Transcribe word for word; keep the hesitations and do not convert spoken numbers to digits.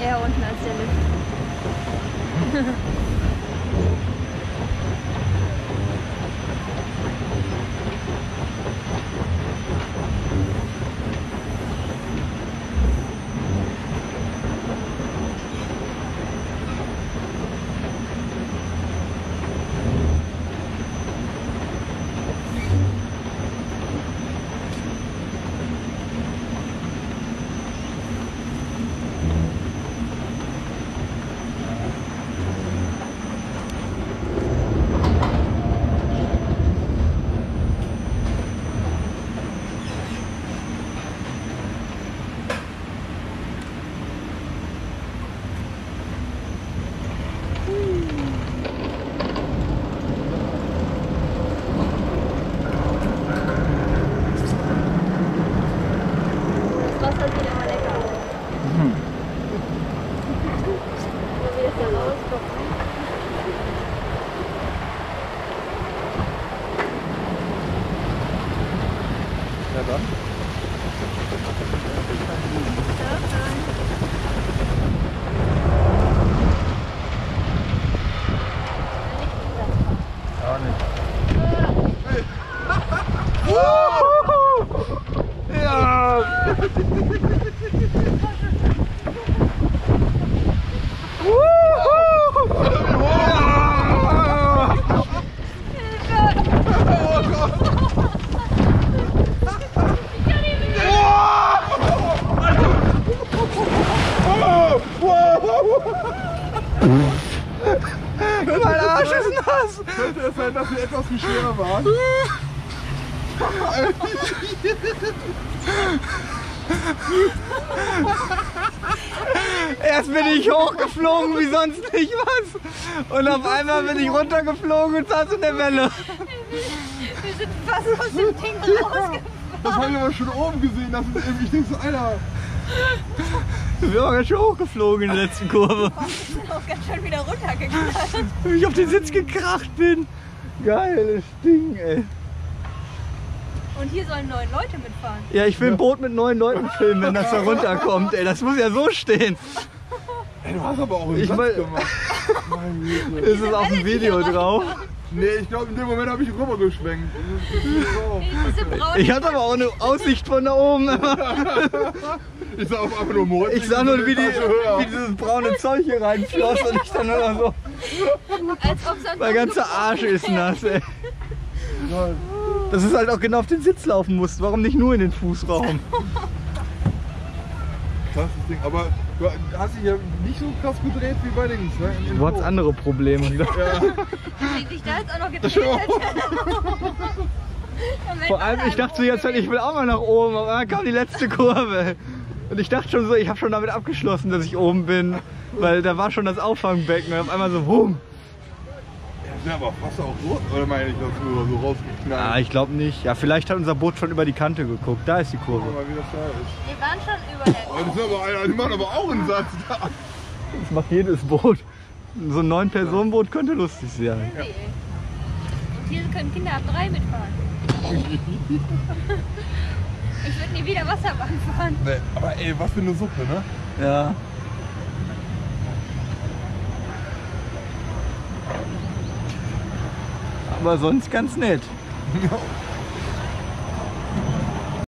eher unten als der Lift. Mein Arsch ist nass! Könnte es sein, dass wir etwas zu schwer waren? Erst bin ich hochgeflogen wie sonst nicht was. Und auf einmal bin ich runtergeflogen und saß in der Welle. Wir sind fast aus dem Ding rausgefallen. Das habe ich aber schon oben gesehen. Das ist irgendwie, ich denke so, Alter. Wir waren ganz schön hochgeflogen in der letzten Kurve. Wir sind auch ganz schön wieder runtergeknallt. Wie ich auf den Sitz gekracht bin. Geiles Ding, ey. Und hier sollen neun Leute mitfahren. Ja, ich will ein Boot mit neun Leuten filmen, wenn das da runterkommt, ey. Das muss ja so stehen. Ey, du hast aber auch einen Ich Satz mein- gemacht. Mein Güte. Ist es auf dem Video drauf? Nee, ich glaube, in dem Moment habe ich rübergeschwenkt. Das ist nicht drauf. Diese braune Ich hatte aber auch eine Aussicht von da oben. Ich sah auf einmal nur Moritz. Ich sah nur, wie, die, Etage höher. wie dieses braune Zeug hier reinfloss und ich dann nur so. als ob sonst Mein ganzer Arsch ist nass, ey. Dass es halt auch genau auf den Sitz laufen muss. Warum nicht nur in den Fußraum? Krasses Ding. Aber du hast dich ja nicht so krass gedreht wie bei Dings, ne? In- in Du hattest Klo. andere Probleme. Wenn ich da jetzt auch noch gedreht hätte. Vor allem, ich dachte so jetzt, ich will auch mal nach oben, aber dann kam die letzte Kurve. Und ich dachte schon so, ich habe schon damit abgeschlossen, dass ich oben bin, weil da war schon das Auffangbecken und auf einmal so, wumm. Ja, aber fast auch so? Oder meine ich, dass du so rausgeknallt? Ah, ich glaube nicht. Ja, vielleicht hat unser Boot schon über die Kante geguckt. Da ist die Kurve. Guck mal, wie das da ist. Wir waren schon über der Aber das ist aber einer, die machen aber auch einen Satz da. Das macht jedes Boot. So ein neun Personen Boot könnte lustig sein. Ja. Und hier können Kinder ab drei mitfahren. Ich würde nie wieder Wasserbahn fahren. Nee, aber ey, was für eine Suppe, ne? Ja. Aber sonst ganz nett. Ja.